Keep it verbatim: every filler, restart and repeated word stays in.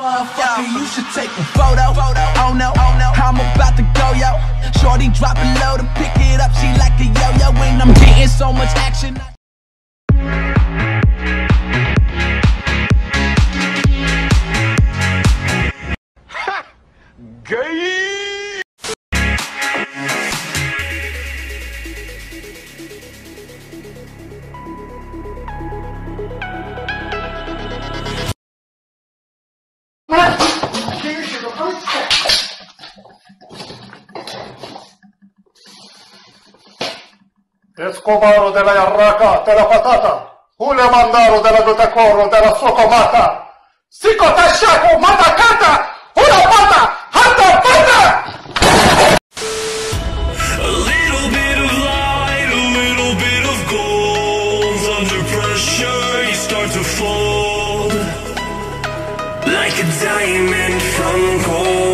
Motherfucker, you should take a photo. Oh no, oh no, I'm about to go, yo. Shorty dropping low to pick it up, she like a yo-yo. And I'm getting so much action. Ha! Gay! Escobarul de la Iarraca, de la Patata, Hule Mandarul de la Gutecorul, de la Socomata, Sicotașacu, Matacata, Hula Pata, Hata Pata! A little bit of light, a little bit of gold. Under pressure, you start to fold like a diamond from gold.